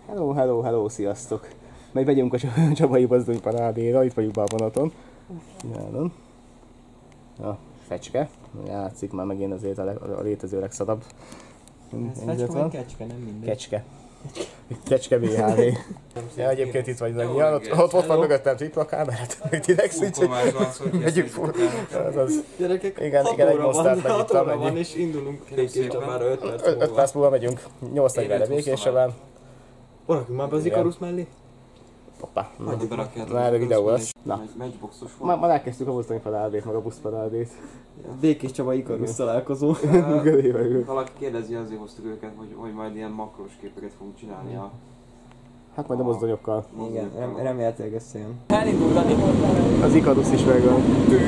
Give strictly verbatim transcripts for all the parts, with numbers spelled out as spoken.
Hello, hello, hello, sziasztok! Megy megyünk a Csabai Mozdony parádéra, itt vagyunk be a vonaton. Nyáron. A fecske. Játszik már megint azért a, leg, a létező legszadabb. Ez fecske vagy kecske, nem mindegy. Kecske. Kecske bé há vé. Ja, egyébként itt vagy annyian, ott, ott, ott van mögöttem tripla kamerát, meg Tinex, úgyhogy megyünk full. Gyerekek, igen, igen, egy monstert megittam, megyünk. van és indulunk Békés Csabára öt perc múlva. öt perc múlva megyünk, nyolc negyvenre Békés Csabán. Orakjunk már be az Ikarusz mellé? Hoppá. Hagyj berakjátok. Na, erre videó lesz. Na. Matchboxos van. Már, már elkezdtük a mozdony parádét, meg a busz parádét. Békés Csaba Ikarusz találkozó. Valaki kérdezi, azért hoztuk őket, hogy, hogy majd ilyen makrós képeket fogunk csinálni a... Hát majd a mozdonyokkal. Igen, rem, remélhetőleg összejön. Elindulani. Az Ikarusz is megvan.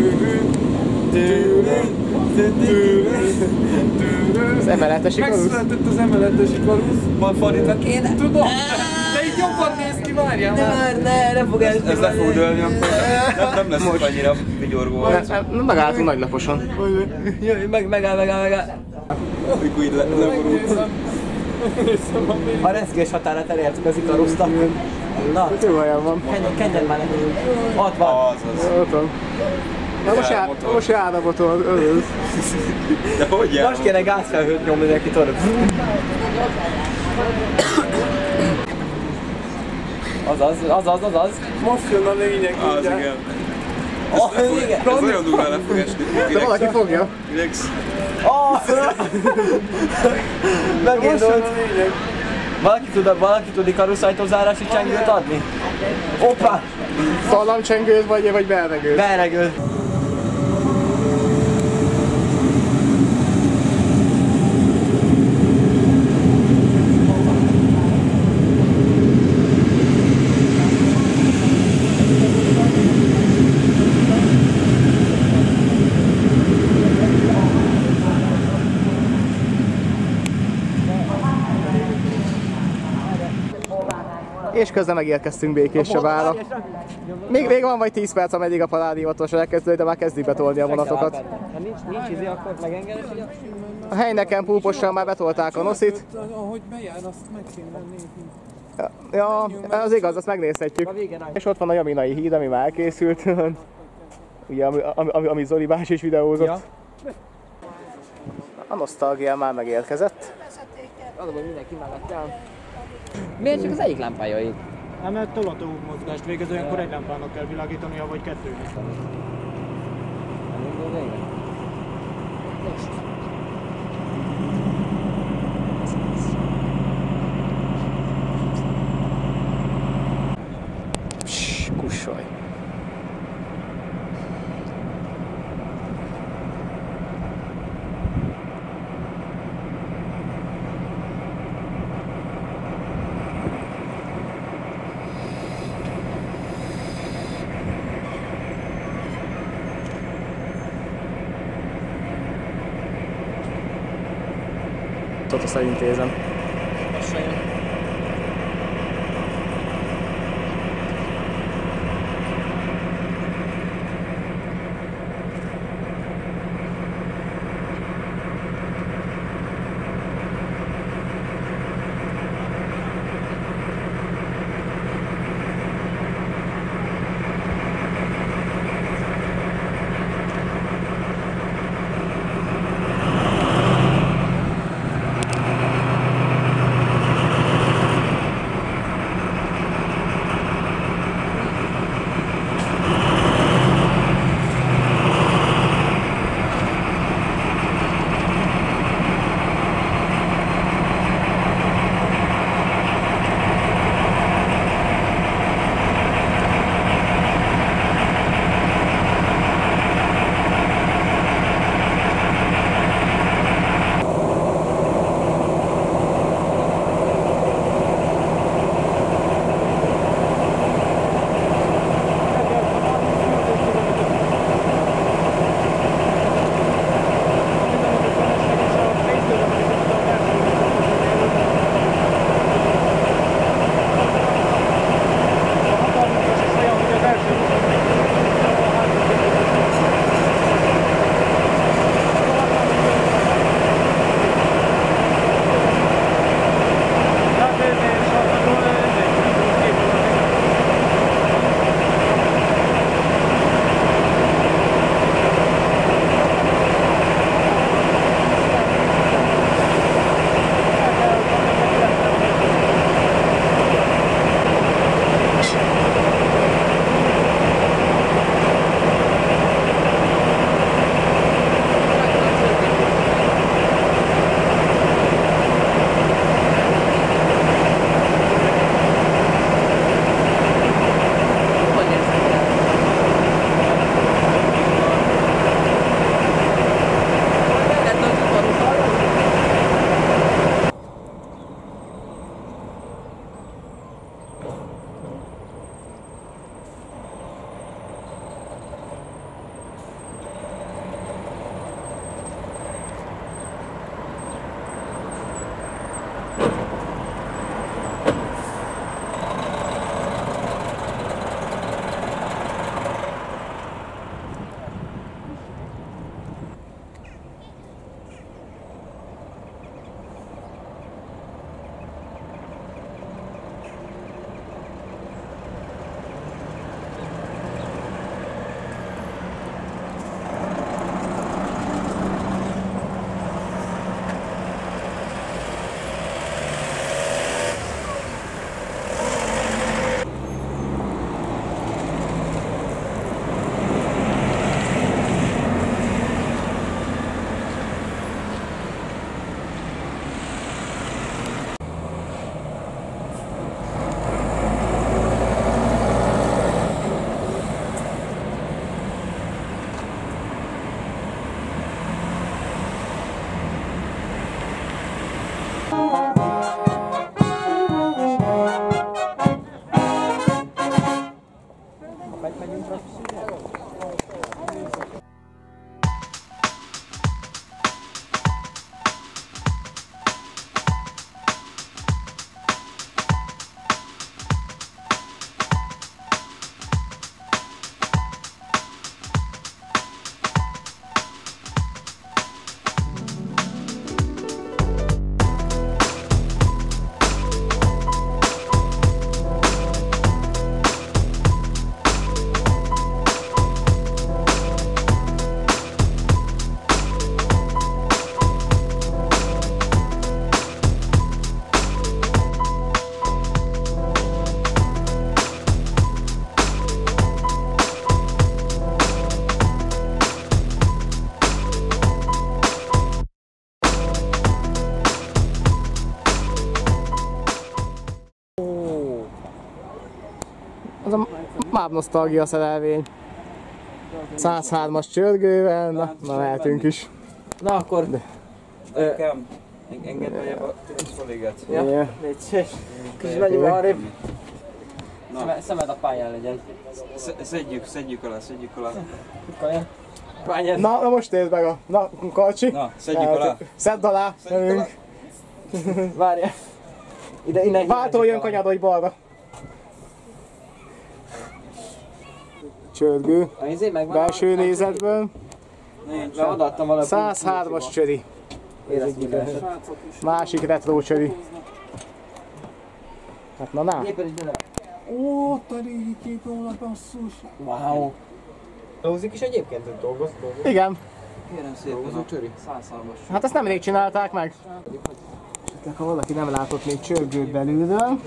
Az emeletes Ikarusz? Megszületett az emeletes Ikarusz. Van fordítva kéne. Tudom. De így jobban néz ki, várjál már. Ne, ne, nem fog esni. Ez le fog dőlni, akkor nem lesz most annyira vigyorgó. Nem megálltunk nagylaposon. Jöjj, meg, megáll, megáll, megáll. Amikor így leborult. A reszkés határát elértük az Ikarusznak. Na, jó olyan van. kenjen már nekünk. Ott van. Azaz. Ott van. Na most jár, most jár a motor, örülsz. De hogy jár? Most kéne gázfelhőt nyomni neki, tudod. Azaz, azaz, azaz. Most jön a lényeg, Az igen. Oh, igen. Ez olyan durván le fog esni. De valaki fogja. Rex. Megindult. Valaki tud, valaki tud Ikarusz-ajtózárási csengőt adni? Hoppá! Szallamcsengőt vagy, vagy beregőt? Beregőt. És közben megérkeztünk Békés Csabára. Még, még van vagy tíz perc, ameddig a parádi hivatalosan elkezdődik, de már kezdik betolni a vonatokat. Ha nincs, nincs izé, akkor megengedett, hogy a helyneken púpossal már betolták a noszit. Ahogy bejár, azt meg kéne nézni. Ja, az igaz, azt megnézhetjük. És ott van a Jaminai híd, ami már elkészült. Ugye, ami, ami, ami Zoli Bás is videózott. Ja. A nosztalgia már megérkezett. Az a baj, mindenki mellett el. Miért csak az egyik lámpája ég? Hát mert tolató mozgást végez, olyankor egy lámpának kell világítania, vagy kettőnek. Pssss, kussolj! Ott azt elintézem. Az a máb nosztalgia szerelvény. száz hármas csörgővel, na, na mehetünk is. Na akkor... Nekem engedd bejebb a kollégát. Ja, légy szíves. Kicsit megyünk arrébb. Szemed a pályán legyen. Szedjük, szedjük alá, szedjük alá. Pályán. Na, na most nézd meg a... Na, Karcsi. Na, szedjük alá. Szedd alá, jövünk. Várjál. Ide, innen. Váltoljon, kanyadodj balra. Csörgő. Belső nézetből. Odaadtam valami. száz hármas csöri. Másik retro csöri. Hát na, na. Ó, ott a régi kép róla, basszus. Wow. Dolgozik is egyébként, hogy dolgoz, dolgoz. Igen. Kérem szépen a csöri. száz hármas. Hát ezt nemrég csinálták meg. Esetleg, ha valaki nem látott még csörgőt belülről.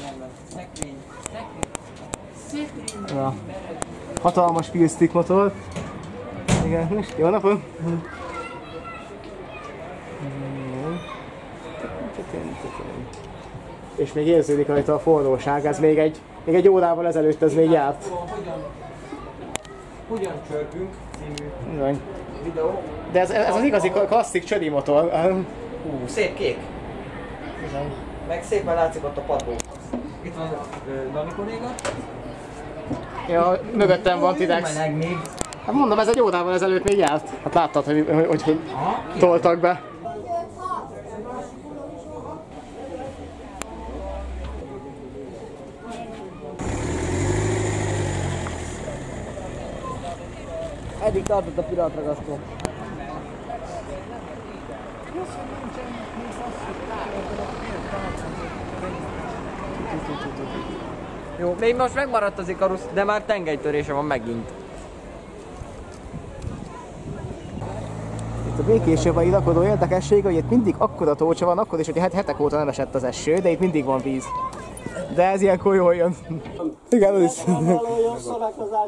Ja. Hatalmas pilsztik motor. Igen, jó napot! És még érződik rajta a forróság, ez még egy, még egy órával ezelőtt ez még járt. Hogyan csörgünk című videó. De ez, ez az igazi klasszik csöri motor. Hú, szép kék. Meg szépen látszik ott a padló. Itt van Dani kolléga. Ja, mögöttem van Tidex. Hát mondom, ez egy órával ezelőtt még járt. Hát láttad, hogy, hogy, hogy, hogy toltak be. Eddig tartott a piratragasztó. Jó, még most megmaradt az Ikarus, de már tengelytörése van megint. Itt a békésjövai rakodó érdekessége, hogy itt mindig akkora tócsa van, akkor is, hogy hetek óta nem esett az eső, de itt mindig van víz. De ez ilyenkor jól jön. Igen, az is. Valójában szalákozás.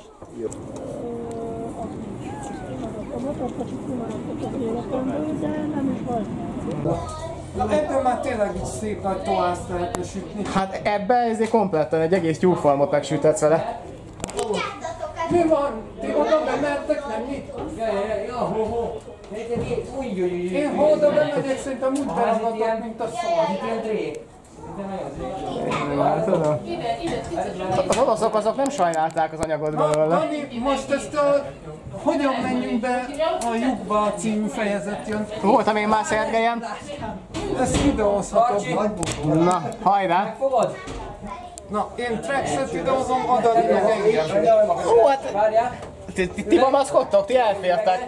A motorkocsit kimaradtak az életemből, de nem is baj. Na ebből már tényleg így szép nagy toászt lehetne sütni. Hát ebben ezért kompletten egy egész tyúkfarmot megsütetsz vele. Mi van? Ti oda bemertek, nem nyit? Ja, ja, ja, ja, ho, ho. Új, új, új, Én ha oda bemegyek, szerintem úgy beragadok, mint a szar. Az oroszok azok nem sajnálták az anyagot belőle. Dani, most ezt a Hogyan menjünk be a lyukba című fejezet jön. Voltam én már Szergelyen. Ezt videózhatod. Na, hajrá! Fogod? Na, én Trexet videózom, Adari meg engem. Hú, hát... Ti, ti, ti mamaszkodtok, ti elfértek.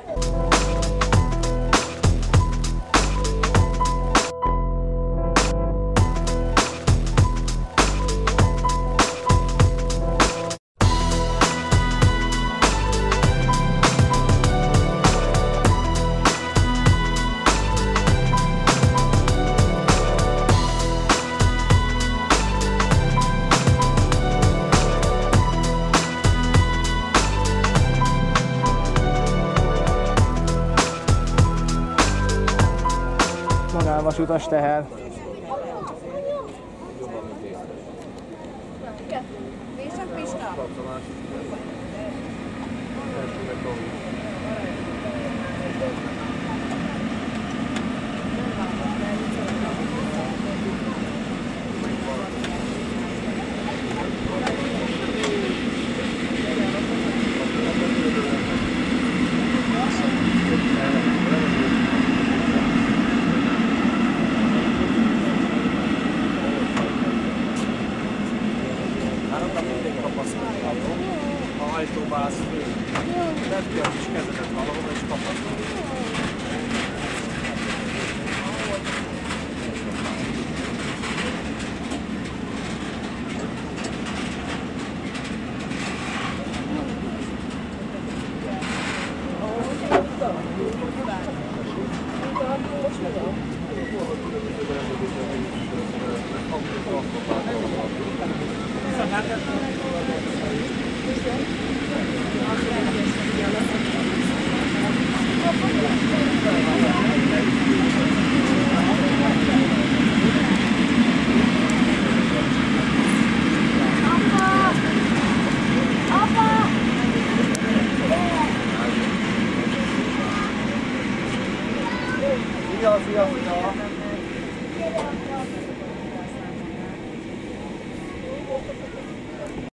Vasutas teher. Vések Pista? Ha ajtóba állsz föl, tedd ki a kis kezedet valahol és kapaszkodj. Köszönöm.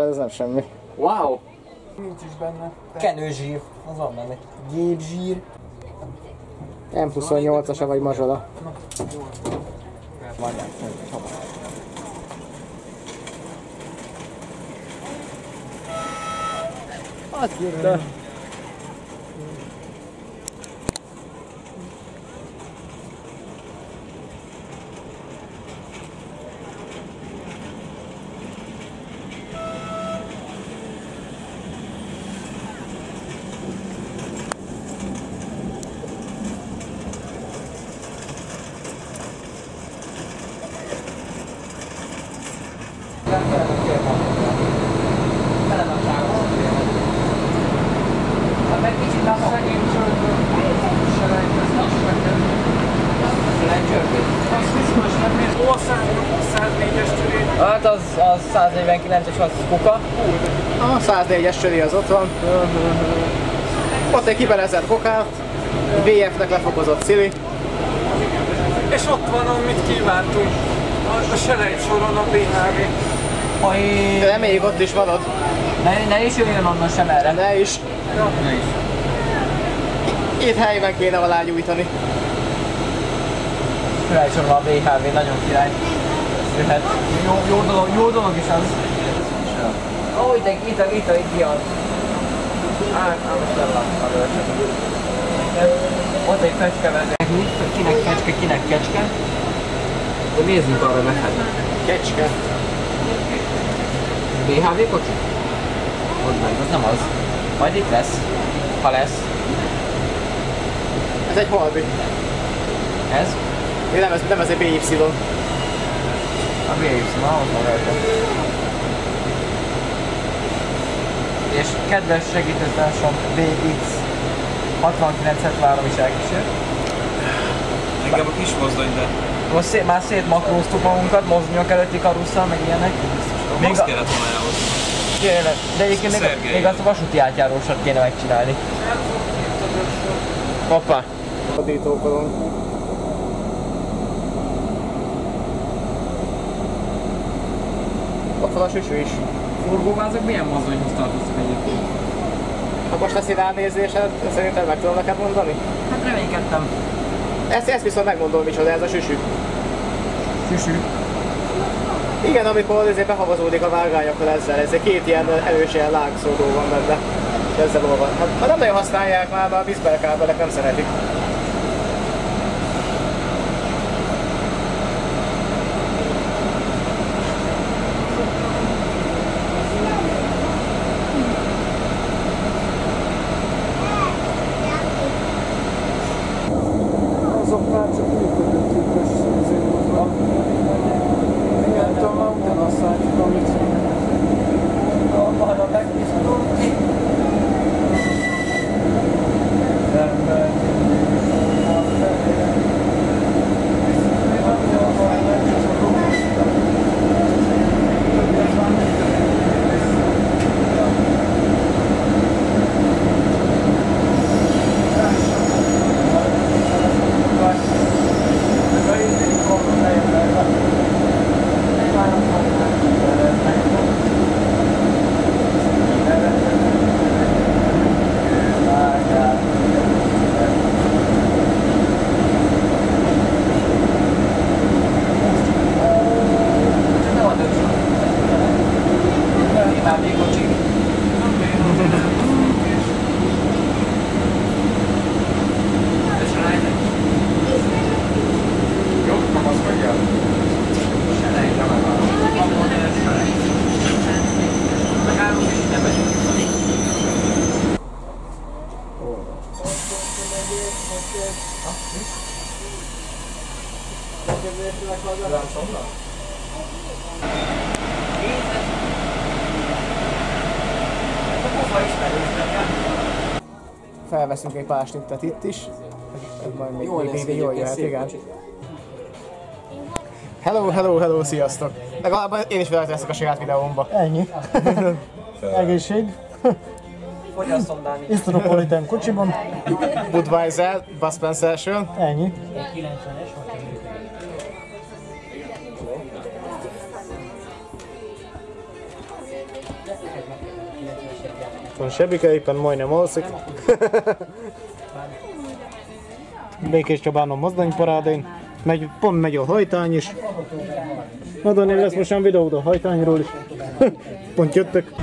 veled, ez nem semmi. Wow! Nincs is benne. Kenőzsír, az van benne. Gépzsír. M huszonnyolcasa vagy mazsola. Azt írta. Meg kicsit a szegény csörgő. Selejtez lassan. Selejtcsörgő. Az biztos, nem néz. Hol száznégyes csörét? Hát az, az száznegyvenkilences, az kuka. A száznégyes csöri az ott van. Ott egy kibelezett kokát. vé ef-nek lefokozott szili. És ott van, amit kívántunk. A, a selejt soron a bé há vé. Aj, Reméljük ott is marad. ne, ne is jöjjön onnan sem erre. De is. Ne is. Itt helyben kéne alá gyújtani. Királysoron a bé há vé, nagyon király. Jöhet. Jó, jó, dolog, jó dolog is az. Ó, itt, itt, itt, itt, itt jön. Hát, most nem láttam előtt. Ott egy fecske vezet. Kinek fecske, kinek kecske. De nézzünk arra neked. Kecske. bé há vé kocsi? Ott meg, az nem az. Majd itt lesz, ha lesz. Ez egy Halbi. Ez? Nem, ez, nem ez egy bé ipszilon. A bé ipszilon, ott van rajta. És kedves segítőtársam bé iksz hatvankilenc hetvenhárom is elkísért. Engem a kis mozdony, de Most szét, már szétmakróztuk magunkat, mozdonyok előtti karusszal, meg ilyenek. még azt kellett volna elhozni. Kéne, de egyébként még, Szergei. még azt a vasúti átjárósat kéne megcsinálni. Hoppá. Fordítókolom. ott van a süsű is. Forgóvázak milyen mozdonyhoz tartoztak egyébként? Ha most lesz ránézésed, szerintem meg tudom neked mondani? Hát reménykedtem. Ezt, ezt viszont megmondom, micsoda ez a süsű. Süsű? Igen, amikor azért behavazódik a vágányokkal ezzel, ez egy két ilyen erős ilyen lágszódó van benne. És ezzel olvad. Hát, hát nem nagyon használják már, a vízbelkábelek nem szeretik. Azok már csak működőképes színzők van. Igen, tudom, már utána használjuk, amit Arra megbízhatom ki. Felveszünk egy pár snittet itt is. Ez majd még Jól lesz, még jól jöhet, szép igen. kocsi. Hello, hello, hello, sziasztok! Legalább én is felteszek a saját videómba. Ennyi. Egészség. Fogyasszon, Dáni. Isztropolitán kocsiban. Budweiser, Bud Spencer-sől. Ennyi. Van Sebike, éppen majdnem alszik. Békés Csabánon mozdonyparádén. Megy, pont megy a hajtány is. Na Dani, lesz most olyan videód a hajtányról is. Pont jöttök.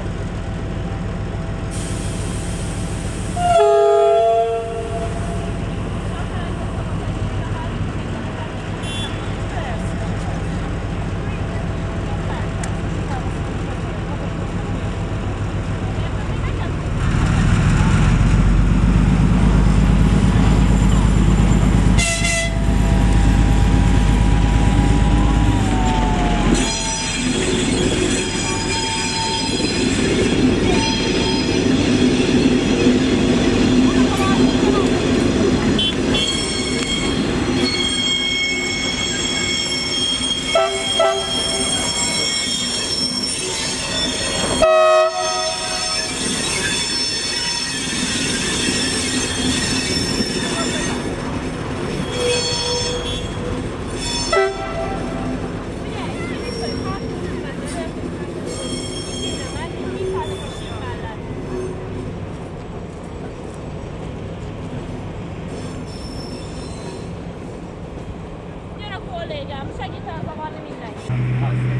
kollégám, segít elzavarni mindenki.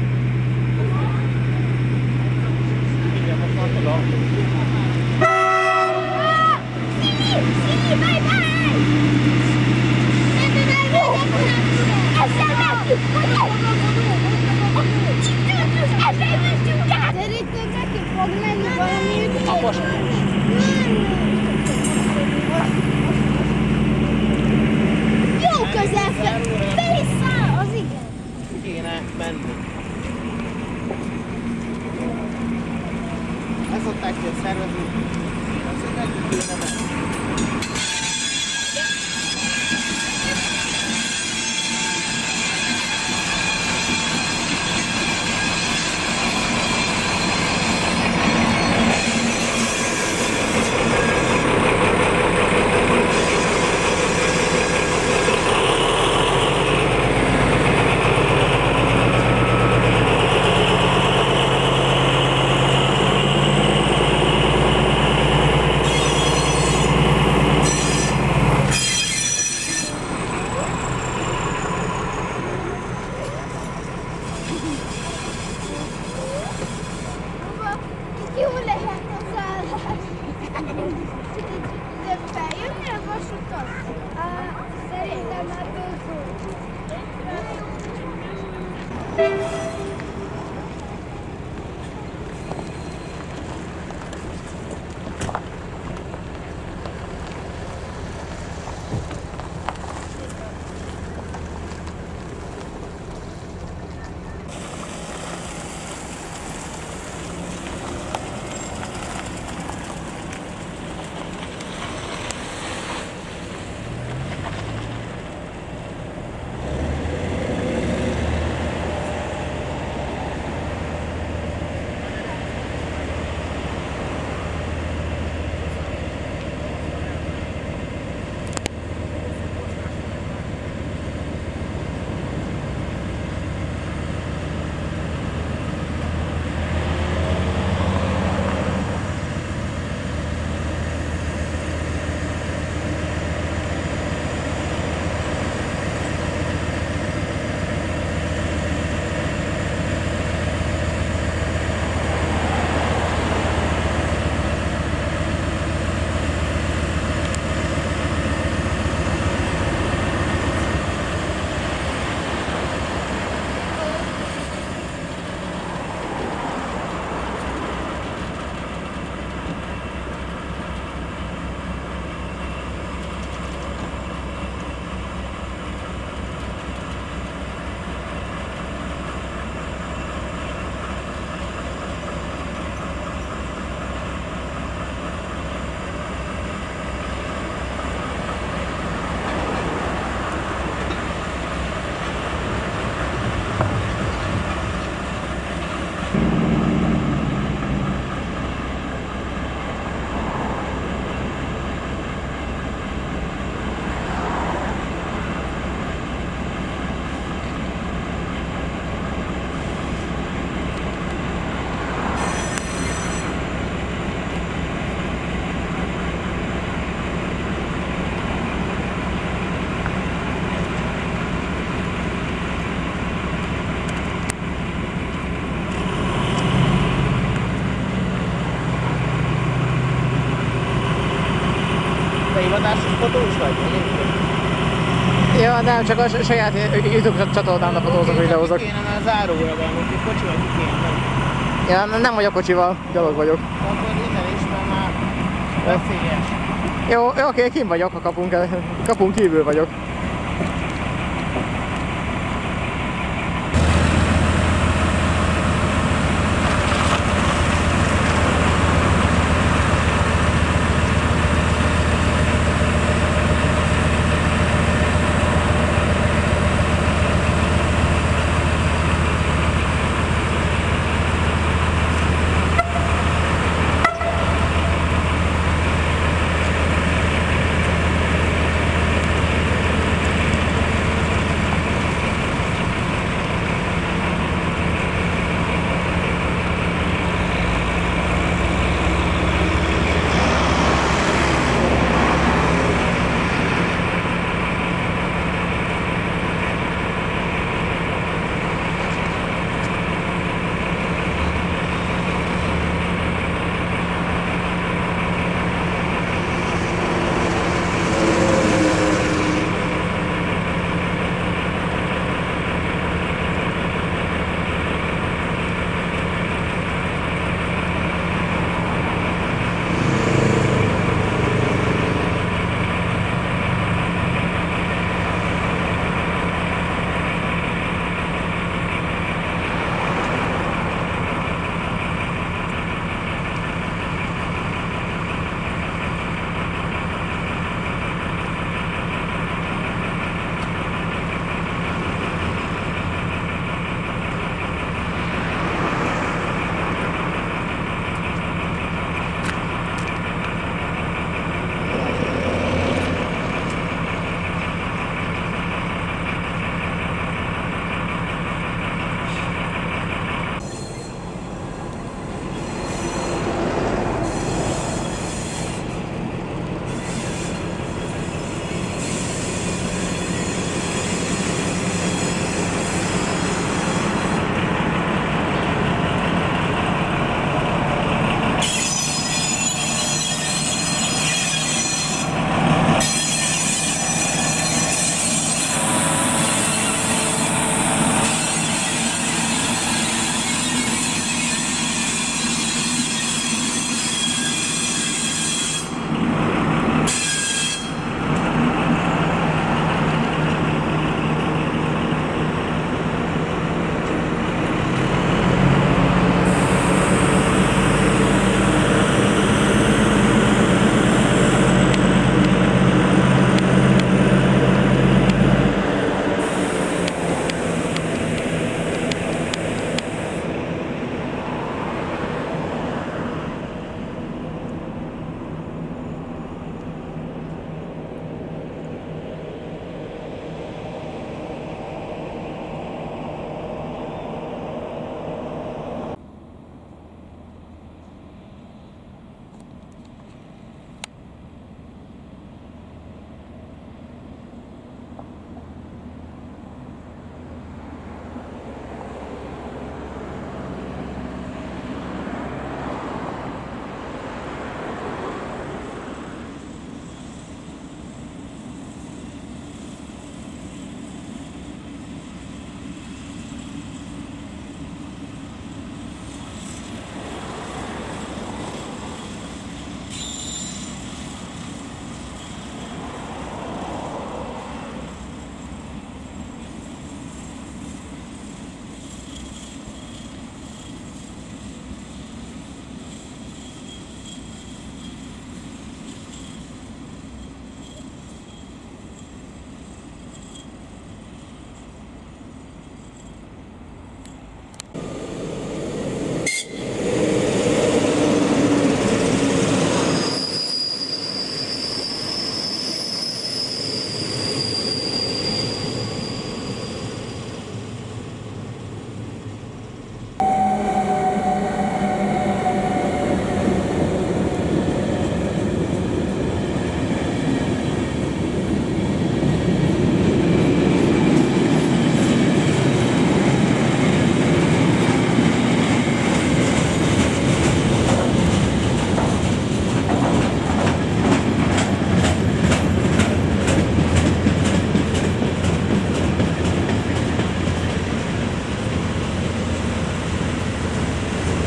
Szerintem neki fog menni valami. Jó közel fel, vissza, az igen. Kéne menni. Ez szokták ki a szervezni. Azt nekünk kéne menni. hivatásos fotós vagy? Ja, nem, csak a saját YouTube csatornámra fotózok, videózok. Ki kéne, mert záróra van, hogy kocsival ki kéne. Ja, nem vagyok kocsival, gyalog vagyok. Akkor innen is, mert már veszélyes. Jó, jó, oké, kint vagyok a kapunk, kapunk kívül vagyok.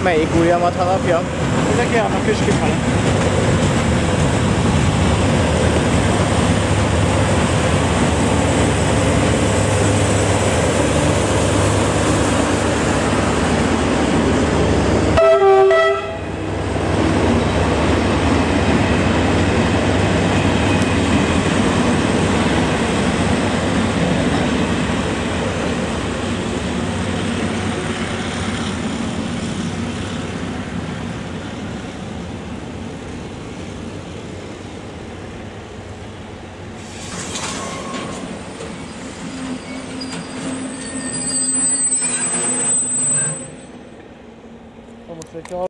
Melyik ujjamat harapja? Ezek járnak is kifele. Most, hogyha